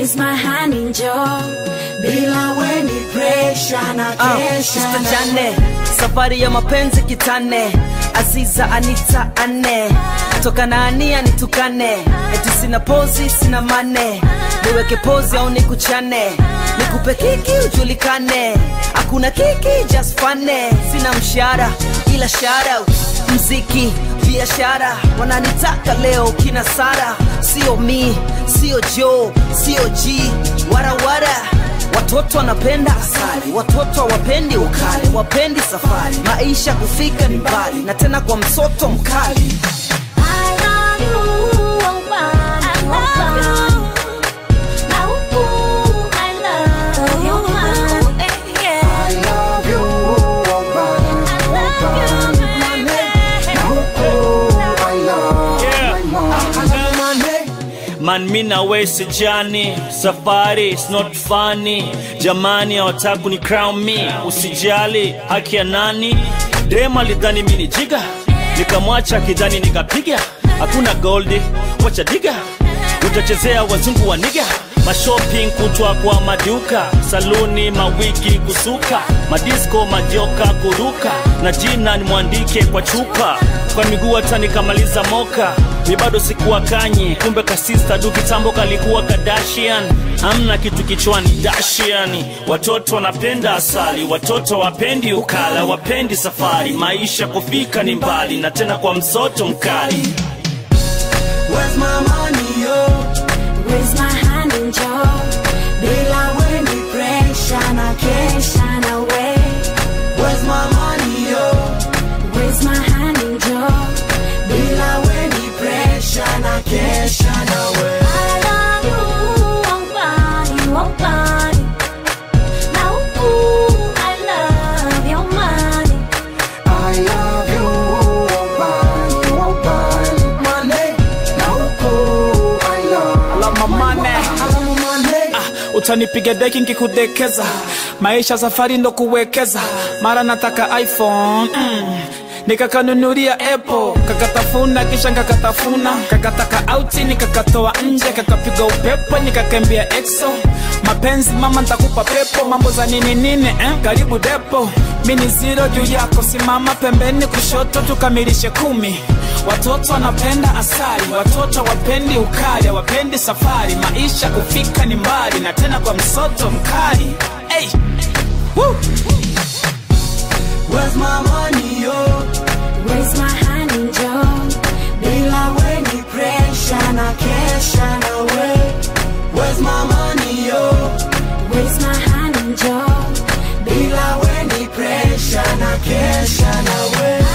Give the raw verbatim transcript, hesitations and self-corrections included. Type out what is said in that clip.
Raise my hand njoo. Bila we ni presha Nakesha. uh, Tutajane, safari ya mapenzi kitaani. Aziza, Anitha, ane. Toka, nani, anitukane. Eti sina pozi, sina mane. Niweke pozi au nikuchane. Nikupe kiki, ujulikane. Hakuna kiki, just funny. Sina mshahara, ila shout out. Mziki, biashara. Wananitaka leo kina Sara. Sio mi, sio Joh, sio G-Warawara. Watoto wanapenda asali, watoto wapendi ukali, wapendi safari, maisha kufika ni mbali, na tena kwa msoto mkali. Man, mi nawe sijani, safari is not funny. Jamani hawataka ni crown me, usijali haki ya nani. Dema lidhani mini jiga, nikamwacha kidhani nikapiga. Hakuna goldi, wacha diga, utachezea wazungu wa niga. Mashopping kutwa kwa maduka, saluni mawiki kusuka, madisco majoka kuruka, na jina ni mwandike kwa chupa. Kwa miguu hata nikamaliza moka, mi bado sikuwa kanyi. Kumbe kasista du kitambo kalikuwa Kardashian. Hamna kitu kichwani dashiani. Watoto wanapenda asali, watoto wapendi ukala, wapendi safari, maisha kufika ni mbali, na tena kwa msoto mkali. Where's my money, yo? Raise my hand njoo. Bila we ni presha Nakesha nawe. Where's my money, yo? Raise my hand njoo. Bila we ni presha Nakesha nawe. I love you, oh body, oh body. Now ooh, I love your money. I love you, oh body, oh body. Money, now ooh, I love. I love my money. I love my money. Ah, utanipiga deki nikikudekeza. Maisha safari ndo kuwekeza. Mara nataka iPhone, mm. Nikakanunulia Apple, kakatafuna kisha kakatafuna, kakataka outi nikakatoa nje, kakapiga upepo nikakembea exo. Mapenzi mama nitakupa pepo, mambo za nini nini eh? Karibu depo, mini zero juu yako, simama pembeni kushoto tukamilishe kumi. Watoto wanapenda asali, watoto wapendi ukali, wapendi safari, maisha kufika ni mbali, na tena kwa msoto mkali. Hey! Woo! Where's my money, yo? Raise my hand njoo. Bila we ni presha Nakesha nawe. Where's my money, yo? Raise my hand njoo. Bila we ni presha Nakesha nawe.